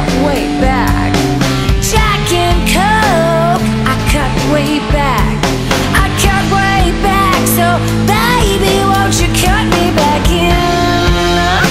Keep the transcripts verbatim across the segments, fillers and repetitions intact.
cut way back. Jack and Coke, I cut way back. I cut way back, so baby, won't you cut me back in?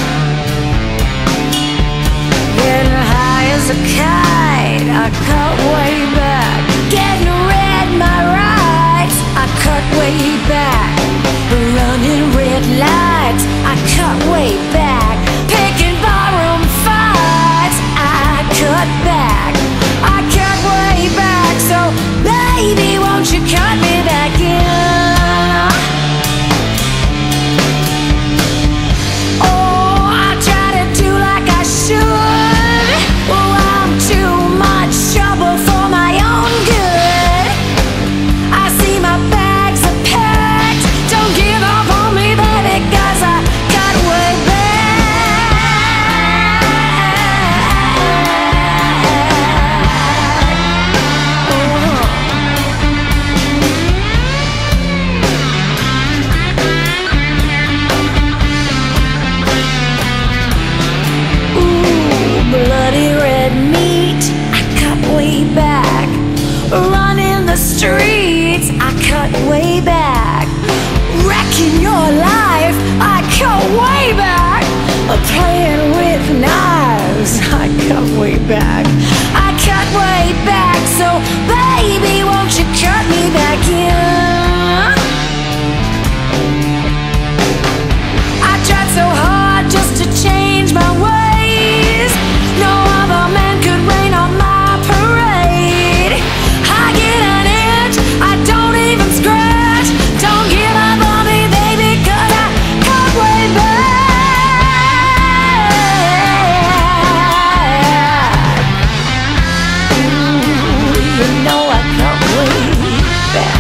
Getting high as a kite, I cut way back. Getting red my rights, I cut way back. Running red lights, I cut way back. Picking barroom fights, I cut back. I cut way back, so baby, won't you cut me back in? Oh, I try to do like I should. Oh, I'm too much trouble for my own good. I see my bags are packed. Don't give up on me, baby, 'cause I cut way back. Ooh, bloody red meat, I cut way back. Running the streets, I cut way back. Wrecking your life, I cut way back. Playing with knives, I cut way back. I cut way back, so baby, won't you cut me back in? I tried so hard just to change my ways. No other man could rain on my parade. I get an inch, I don't even scratch. Don't give up on me, baby, 'cause I cut way back. Ooh, you know I cut way back.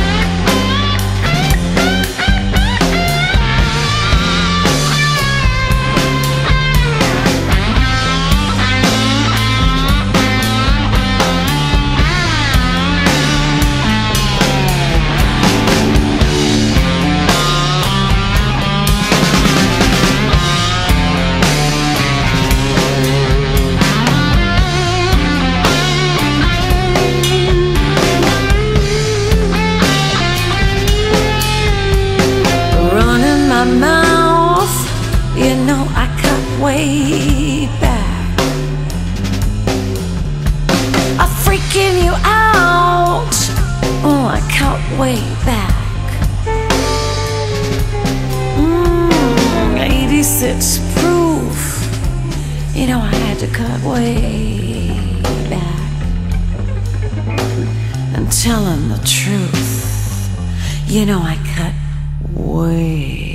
Running my mouth, you know I cut way back. I'm freaking you out, oh, I cut way back. Mm, eighty-six proof, you know I had to cut way back. And telling the truth, you know I cut way